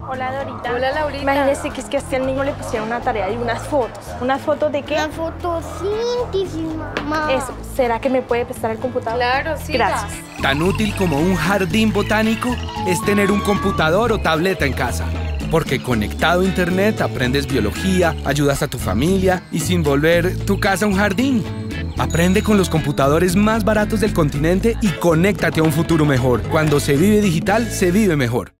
Hola, Dorita. Hola, Laurita. Imagínese que es que a este niño le pusieron una tarea de unas fotos. ¿Unas fotos de qué? La fotosíntesis, mamá. Eso. ¿Será que me puede prestar el computador? Claro, sí. Gracias. Tan útil como un jardín botánico es tener un computador o tableta en casa. Porque conectado a internet aprendes biología, ayudas a tu familia y sin volver tu casa un jardín. Aprende con los computadores más baratos del continente y conéctate a un futuro mejor. Cuando se vive digital, se vive mejor.